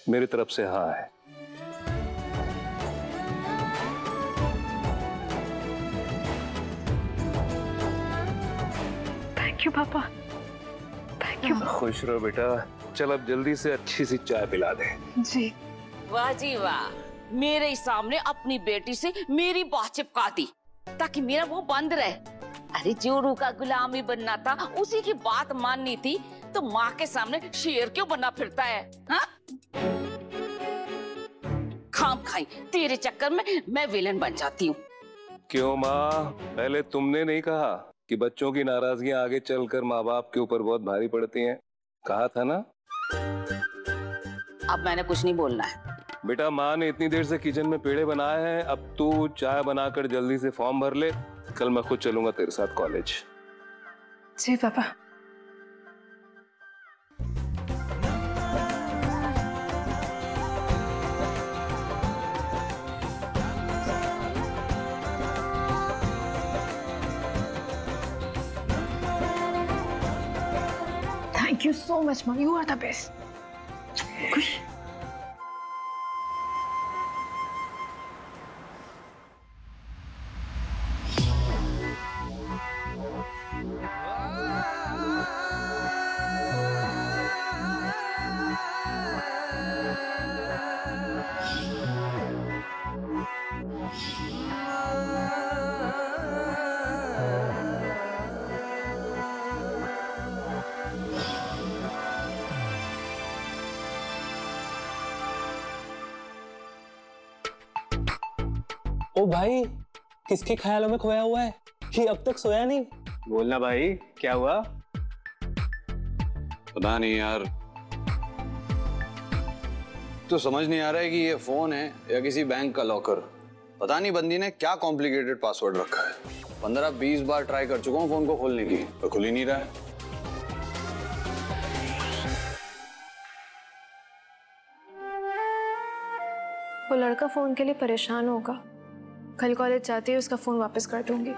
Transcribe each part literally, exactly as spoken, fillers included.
मेरी तरफ से हाँ है। थैंक यू पापा, थैंक यू। खुश रहो बेटा। चल अब जल्दी से अच्छी सी चाय पिला दे। जी। वाह जी वाह, मेरे ही सामने अपनी बेटी से मेरी बात चिपका दी ताकि मेरा मुंह बंद रहे। अरे जोरू का गुलाम ही बनना था, उसी की बात माननी थी, तो माँ के सामने शेर क्यों बना फिरता है? हाँ? खाम खाई तेरे चक्कर में मैं विलन बन जाती हूँ। क्यों माँ, पहले तुमने नहीं कहा कि बच्चों की नाराजगियां आगे चलकर माँ बाप के ऊपर बहुत भारी पड़ती हैं? कहा था ना? अब मैंने कुछ नहीं बोलना है। बेटा, माँ ने इतनी देर से किचन में पेड़े बनाए हैं, अब तू चाय बनाकर जल्दी से फॉर्म भर ले। कल मैं खुद चलूंगा तेरे साथ कॉलेज। जी पापा। Thank you so much, Mom. You are the best. खुश। ओ भाई, किसके ख्यालों में खोया हुआ है? ये अब तक सोया नहीं। बोलना भाई, क्या हुआ? पता नहीं यार, तो समझ नहीं आ रहा है कि ये फोन है या किसी बैंक का लॉकर। पता नहीं बंदी ने क्या कॉम्प्लिकेटेड पासवर्ड रखा है। पंद्रह बीस बार ट्राई कर चुका हूँ फोन को खोलने की, पर खुल ही नहीं रहा है। वो लड़का फोन के लिए परेशान होगा। कल कॉलेज जाते ही उसका फोन वापस कर दूंगी।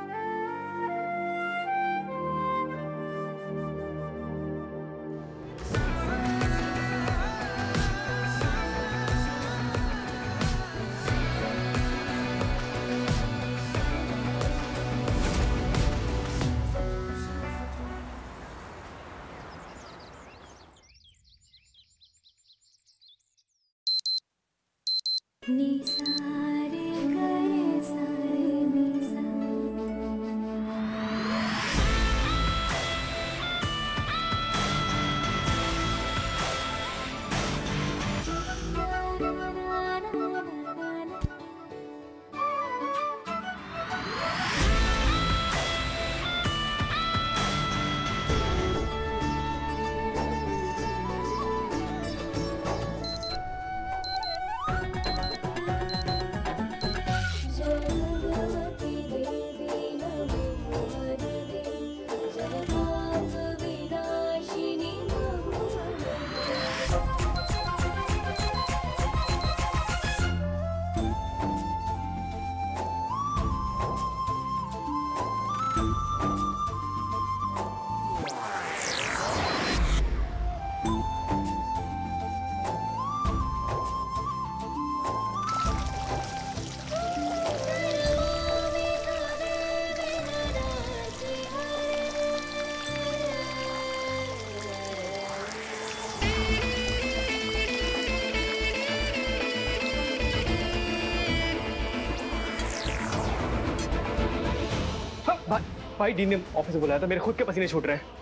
भाई डी ने ऑफिस से बुलाया था, मेरे खुद के पसीने छूट रहे हैं।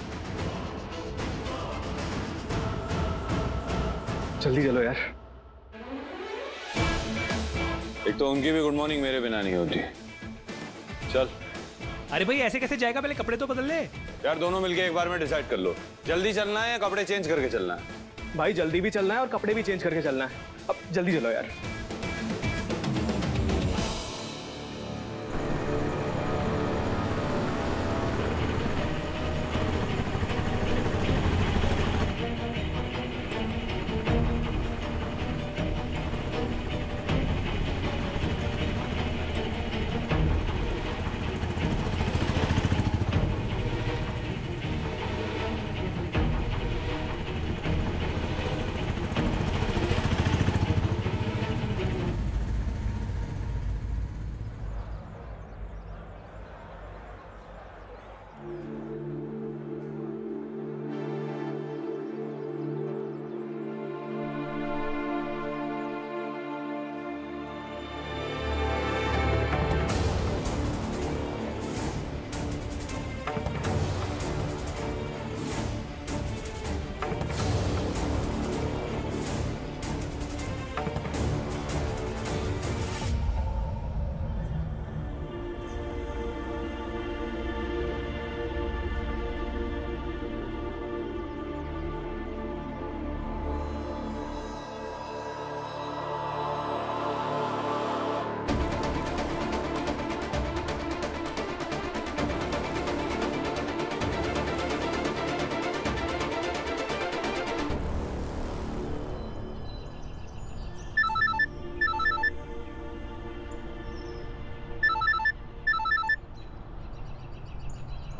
जल्दी चलो यार। एक तो उनकी भी गुड मॉर्निंग मेरे बिना नहीं होती। चल। अरे भाई ऐसे कैसे जाएगा, पहले कपड़े तो बदल ले। यार दोनों मिलके एक बार में डिसाइड कर लो, जल्दी चलना है या कपड़े चेंज करके चलना है। भाई जल्दी भी चलना है और कपड़े भी चेंज करके चलना है। अब जल्दी चलो यार।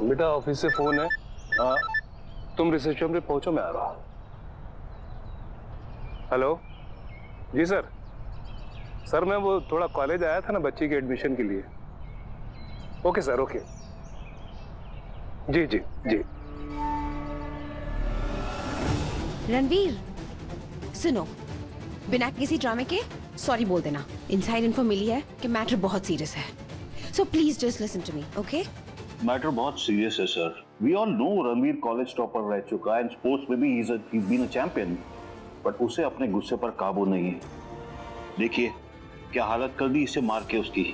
बेटा ऑफिस से फोन है, आ, तुम रिसेप्शन पे पहुंचो, मैं आ रहा हूं। हेलो जी सर। सर मैं वो थोड़ा कॉलेज आया था ना बच्ची के एडमिशन के लिए। Okay sir, okay. जी जी जी। रणवीर सुनो, बिना किसी ड्रामे के सॉरी बोल देना। इनसाइड इन्फो मिली है कि मैटर बहुत सीरियस है, so please just listen to me, okay? Matter बहुत सीरियस है sir. We all know Ranveer college topper रह चुका है एंड स्पोर्ट्स में भी he is been a champion, but उसे अपने गुस्से पर काबू नहीं है। देखिए क्या हालत कर दी इसे मार के उसकी।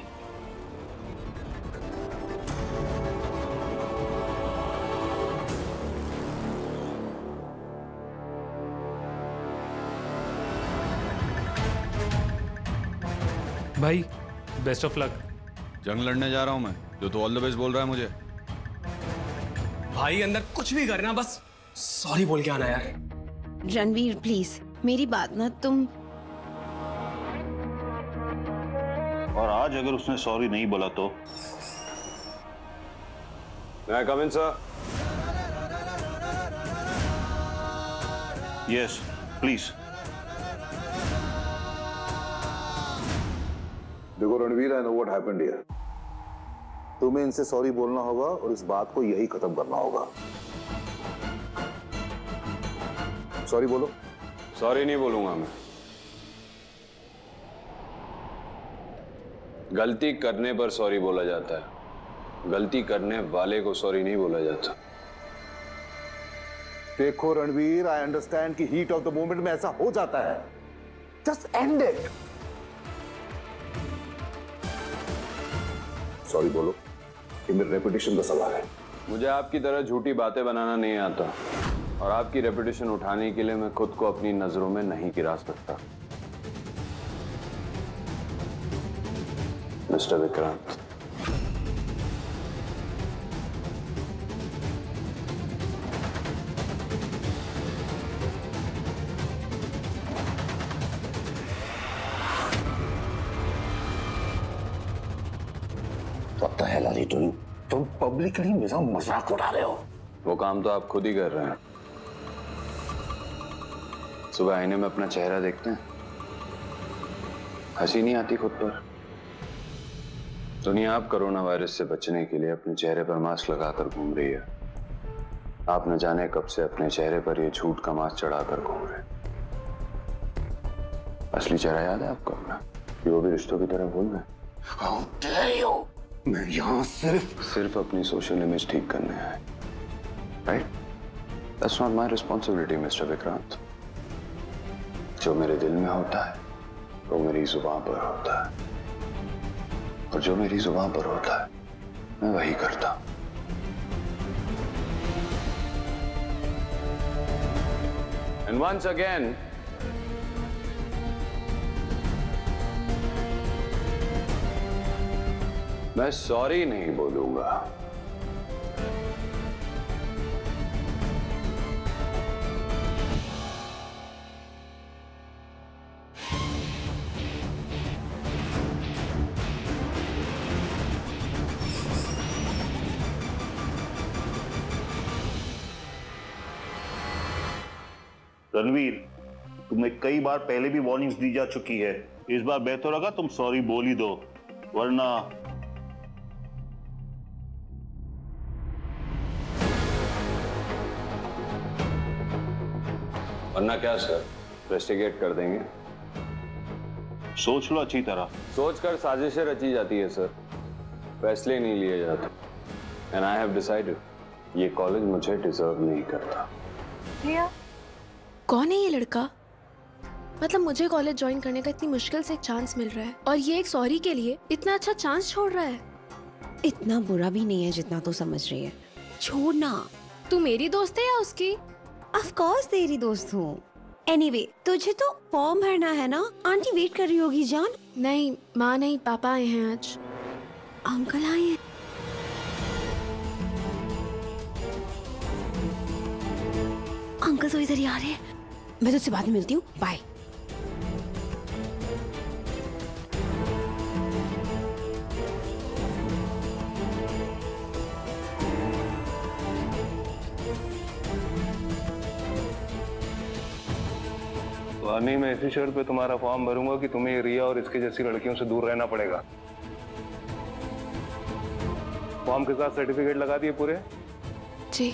भाई बेस्ट ऑफ लक। जंग लड़ने जा रहा हूं मैं, जो तो ऑल द बेस्ट बोल रहा है मुझे। भाई अंदर कुछ भी करना, बस सॉरी बोल के आना यार। रणवीर प्लीज मेरी बात ना तुम। और आज अगर उसने सॉरी नहीं बोला तो? मैं come in sir? Yes please. देखो Ranveer, I know what happened here. तुम्हें इनसे सॉरी बोलना होगा और इस बात को यही खत्म करना होगा। सॉरी बोलो। सॉरी नहीं बोलूंगा मैं। गलती करने पर सॉरी बोला जाता है, गलती करने वाले को सॉरी नहीं बोला जाता। देखो रणवीर, आई अंडरस्टैंड कि हीट ऑफ द मोमेंट में ऐसा हो जाता है। Just and it. सॉरी बोलो, ये मेरे रेपुटेशन का सवाल है। मुझे आपकी तरह झूठी बातें बनाना नहीं आता, और आपकी रेपुटेशन उठाने के लिए मैं खुद को अपनी नजरों में नहीं गिरा सकता। Mister Vikrant, What the hell are you doing? तुम पब्लिकली मेरा मजाक उड़ा रहे हो। वो काम तो आप खुद ही कर रहे हैं। सुबह आईने में अपना चेहरा देखते हैं, हंसी नहीं आती खुद पर। दुनिया आप कोरोना वायरस से बचने के लिए अपने चेहरे पर मास्क लगाकर घूम रही है। आप न जाने कब से अपने चेहरे पर ये झूठ का मास्क चढ़ाकर घूम रहे हैं। असली चेहरा याद है आपको अपना, कि वो भी रिश्तों की तरह भूल गए? How dare you? मैं यहाँ सिर्फ सिर्फ अपनी सोशल इमेज ठीक करने आए, right? That's not my responsibility, mister Vikrant. जो मेरे दिल में होता है वो मेरी जुबान पर होता है, और जो मेरी जुबान पर होता है मैं वही करता हूं। And once again, मैं सॉरी नहीं बोलूंगा। रणवीर, तुम्हें कई बार पहले भी वार्निंग्स दी जा चुकी है। इस बार बेहतर होगा तुम सॉरी बोल ही दो, वरना वरना क्या सर, इन्वेस्टिगेट कर देंगे। सोच लो अच्छी तरह। सोचकर साजिशें रची जाती है सर, फैसले नहीं लिए जाते। एंड आई हैव डिसाइडेड, ये कॉलेज मुझे डिजर्व नहीं करता। भैया, कौन है ये लड़का? मतलब मुझे कॉलेज ज्वाइन करने का इतनी मुश्किल से एक चांस मिल रहा है, और ये एक सॉरी के लिए इतना अच्छा चांस छोड़ रहा है। इतना बुरा भी नहीं है जितना तू समझ रही है। छोड़ना। तू मेरी दोस्त है या उसकी? ऑफ कोर्स तेरी दोस्त हूँ। एनीवे, तुझे तो फॉर्म भरना है ना? आंटी वेट कर रही होगी जान। नहीं माँ नहीं, पापा आए हैं आज। अंकल आए हैं? अंकल तो इधर ही आ रहे हैं। मैं तुझसे बाद में मिलती हूँ, बाय। स्वानी, मैं इसी शर्त पे तुम्हारा फॉर्म भरूंगा कि तुम्हें रिया और इसके जैसी लड़कियों से दूर रहना पड़ेगा। फॉर्म के साथ सर्टिफिकेट लगा दिए पूरे? जी।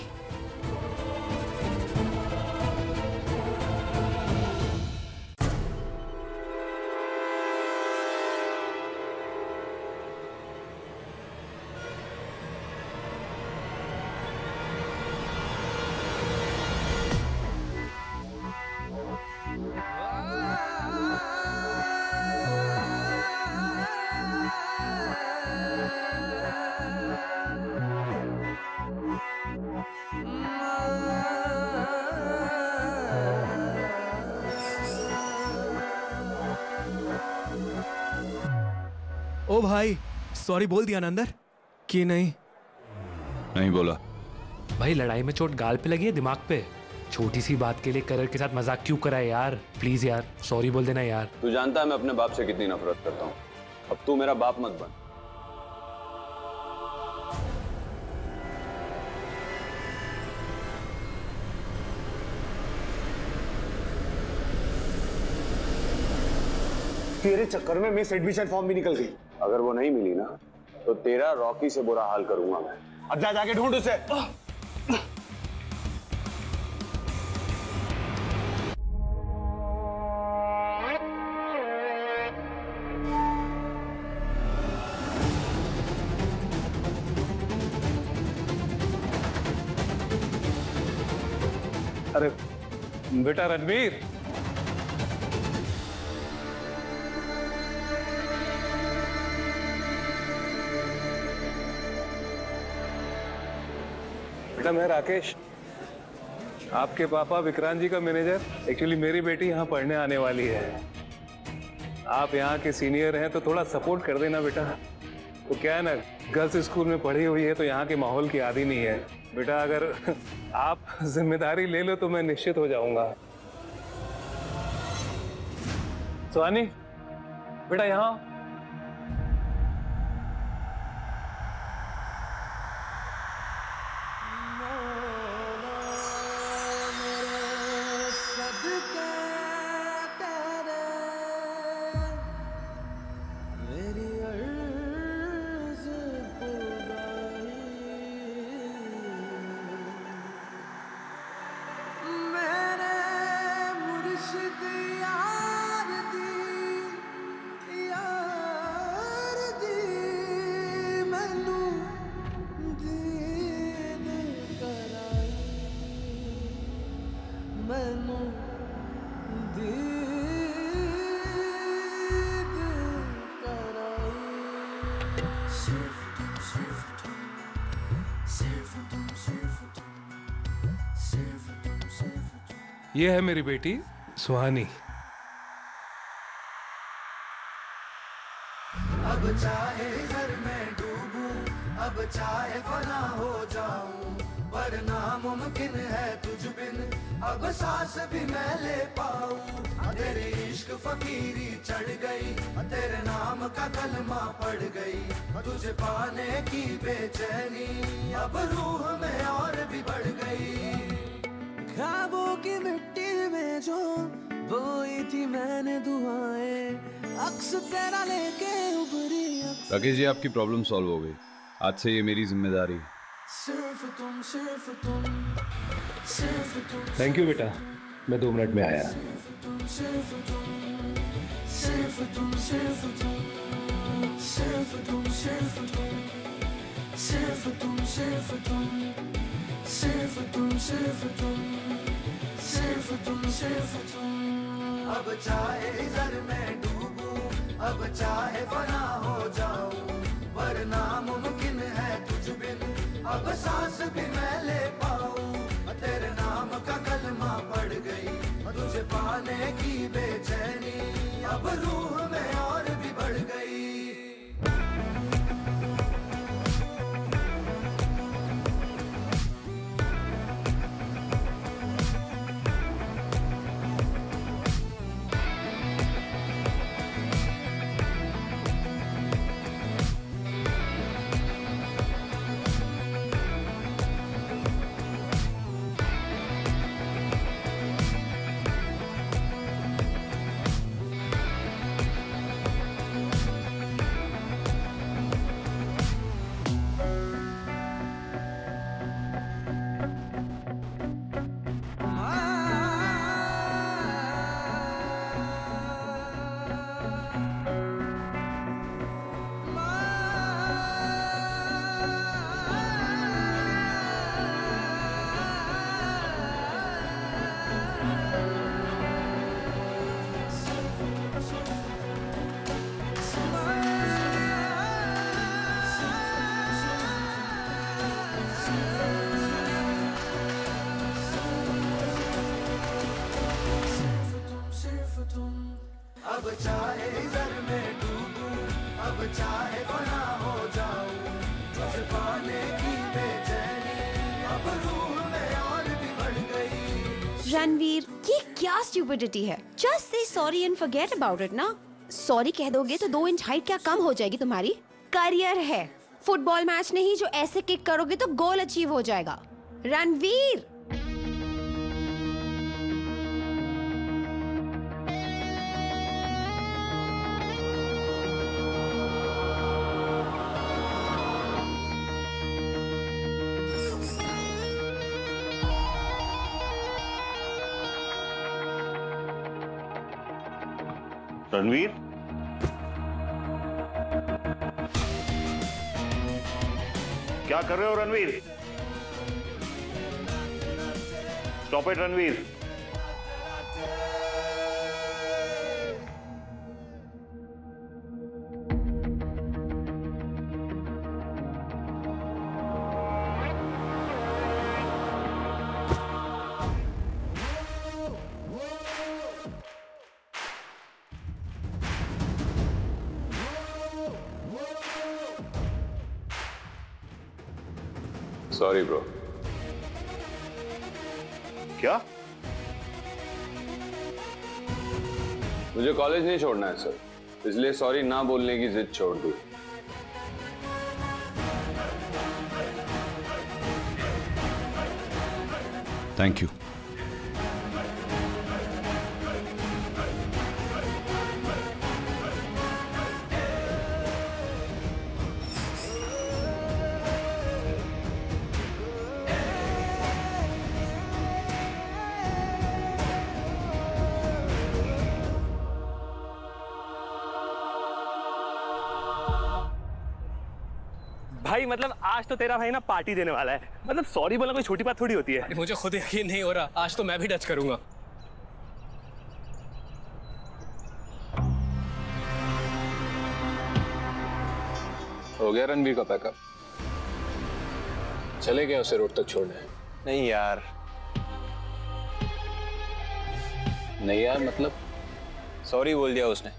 ओ भाई, सॉरी बोल दिया ना अंदर कि नहीं? नहीं बोला। भाई लड़ाई में चोट गाल पे लगी है, दिमाग पे? छोटी सी बात के लिए करण के साथ मजाक क्यों करा है यार? प्लीज यार सॉरी बोल देना यार। तू जानता है मैं अपने बाप से कितनी नफरत करता हूँ। अब तू मेरा बाप मत बन। तेरे चक्कर में मिस एडमिशन फॉर्म भी निकल गई। अगर वो नहीं मिली ना तो तेरा रॉकी से बुरा हाल करूंगा मैं। अब जा जाके ढूंढ उसे। अरे बेटा रणवीर, बेटा मैं राकेश, आपके पापा विक्रांत जी का मैनेजर। एक्चुअली मेरी बेटी यहाँ पढ़ने आने वाली है। आप यहाँ के सीनियर हैं तो थोड़ा सपोर्ट कर देना बेटा। तो क्या है ना, गर्ल्स स्कूल में पढ़ी हुई है तो यहाँ के माहौल की आदी नहीं है। बेटा अगर आप जिम्मेदारी ले लो तो मैं निश्चित हो जाऊंगा। स्वानी बेटा यहाँ। ये है मेरी बेटी सुहानी। अब चाहे घर में डूबूं, अब चाहे फना हो जाऊं, पर नामुमकिन है तुझ बिन अब सांस भी मैं ले पाऊं। तेरे इश्क फकीरी चढ़ गई, तेरे नाम का कलमा पड़ गई, तुझे पाने की बेचैनी अब रूह में और भी बढ़ गई। ख्वाबों की मिट्टी में जो बोई थी मैंने दुआएं, अक्स तेरा लेके उभरी। राकेश जी आपकी प्रॉब्लम सॉल्व हो गई। आज से ये मेरी जिम्मेदारी। सिर्फ तुम, सिर्फ तुम, सिर्फ तुम। थैंक यू बेटा, मैं दो मिनट में आया। सिर्फ तुम, सिर्फ तुम, सिर्फ तुम, सिर्फ तुम, सिर्फ तुम, सिर्फ तुम, सिर्फ तुम, सिर्फ तुम, सिर्फ तुम, सिर्फ तुम, सिर्फ तुम, सिर्फ तुम। अब चाहे इधर में डूबूं, अब चाहे फना हो जाऊं, पर नामुमकिन है तुझ बिन अब सांस भी मैं ले पाऊं। तेरे नाम का कलमा पड़ गई, तुझे पाने की बेचैनी अब रूह में और भी बढ़ गई। चाहे फना हो जाऊं, तुझे पाने की बेचैनी अब रूह में और भी बढ़ गई। रणवीर, ये क्या स्टूपिडिटी है? Just say sorry and forget about it ना। सॉरी कह दोगे तो दो इंच हाइट क्या कम हो जाएगी तुम्हारी? करियर है, फुटबॉल मैच नहीं जो ऐसे किक करोगे तो गोल अचीव हो जाएगा। रणवीर, रणवीर, क्या कर रहे हो Ranveer? Stop it Ranveer. Sorry bro. क्या? मुझे कॉलेज नहीं छोड़ना है सर, इसलिए सॉरी ना बोलने की जिद छोड़ दी। Thank you. भाई मतलब आज तो तेरा भाई ना पार्टी देने वाला है। मतलब सॉरी बोलना कोई छोटी बात थोड़ी होती है। मुझे खुद यकीन नहीं हो रहा, आज तो मैं भी टच करूंगा। हो गया रणवीर का पैकअप? चले गए उसे रोड तक छोड़ने? नहीं यार। नहीं यार मतलब? सॉरी बोल दिया उसने।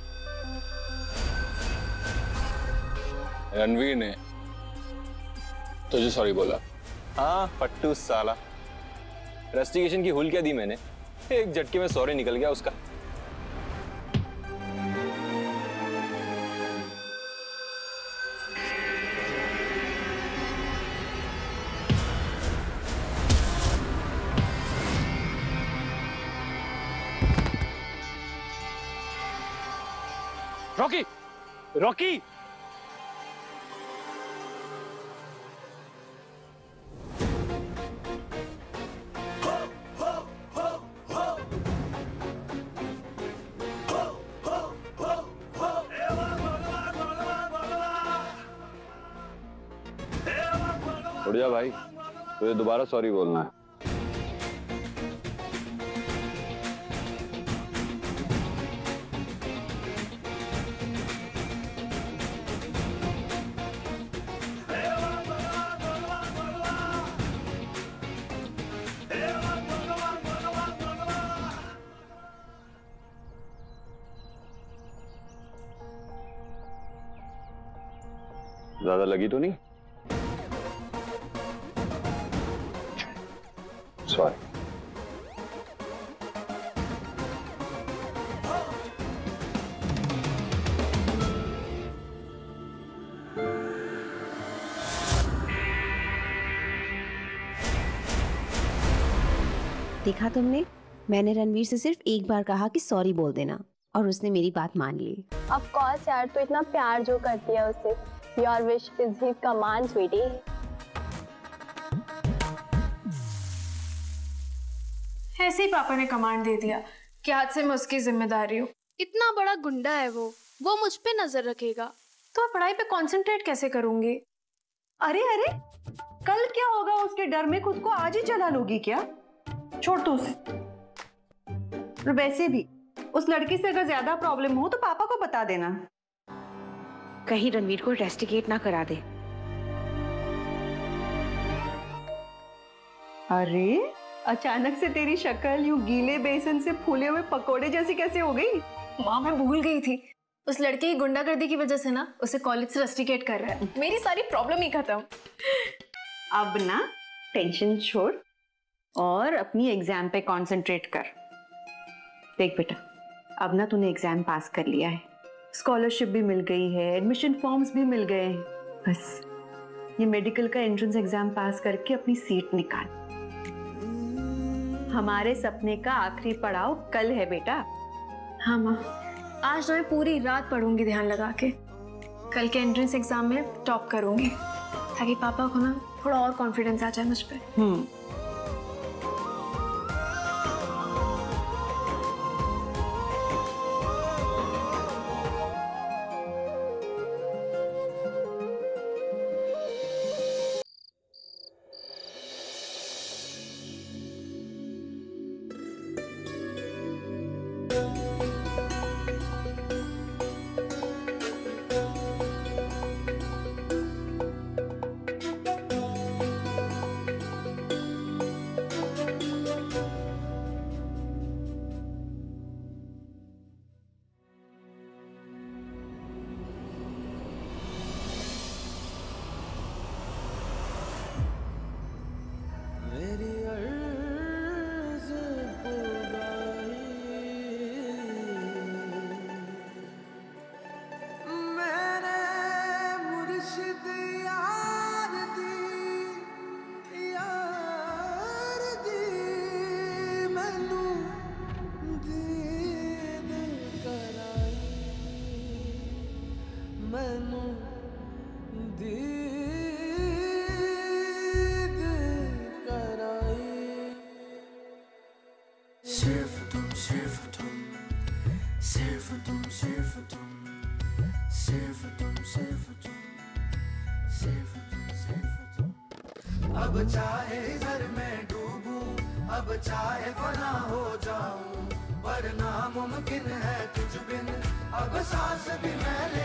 रणवीर ने तुझे सॉरी बोला? हाँ पट्टू साला, इन्वेस्टिगेशन की हुल क्या दी मैंने, एक झटके में सॉरी निकल गया उसका। रॉकी, रॉकी, उठ जा भाई, तुझे दोबारा सॉरी बोलना है। ज्यादा लगी तो नहीं? सॉरी। देखा तुमने, मैंने रणवीर से सिर्फ एक बार कहा कि सॉरी बोल देना और उसने मेरी बात मान ली। ऑफ कोर्स यार, तू इतना प्यार जो करती है उससे। Your wish is his command sweetie. ऐसे ही पापा ने कमांड दे दिया कि आज से मैं उसकी जिम्मेदारी हूँ। इतना बड़ा गुंडा है वो वो मुझ पे नजर रखेगा तो मैं पढ़ाई पे कंसंट्रेट कैसे करूंगी? अरे अरे, कल क्या होगा उसके डर में खुद को आज ही जला लोगी क्या? छोड़ तो उसे। और वैसे भी उस लड़की से अगर ज्यादा प्रॉब्लम हो तो पापा को बता देना। कहीं रणवीर को इन्वेस्टिगेट ना करा दे। अरे अचानक से तेरी शक्ल यूं गीले बेसन से फूले हुए पकोड़े जैसी कैसे हो गई? माँ मैं भूल गई थी, उस लड़के की गुंडागर्दी की वजह से ना उसे कॉलेज से रस्टिकेट कर रहा है। मेरी सारी प्रॉब्लम ही खत्म। अब ना टेंशन छोड़ और अपनी एग्जाम पे कंसंट्रेट कर। देख बेटा, अब ना तूने एग्जाम पास कर लिया है, स्कॉलरशिप भी मिल गई है, एडमिशन फॉर्म्स भी मिल गए हैं। बस ये मेडिकल का एंट्रेंस एग्जाम पास करके अपनी सीट निकाल। हमारे सपने का आखिरी पड़ाव कल है बेटा। हाँ माँ, आज मैं पूरी रात पढ़ूंगी ध्यान लगा के। कल के एंट्रेंस एग्जाम में टॉप करूंगी ताकि पापा को ना थोड़ा और कॉन्फिडेंस आ जाए मुझ पे। हम्म अब चाहे घर में डूबूं, अब चाहे फना हो जाऊं, पर नामुमकिन है तुझ बिन, अब सांस भी मैं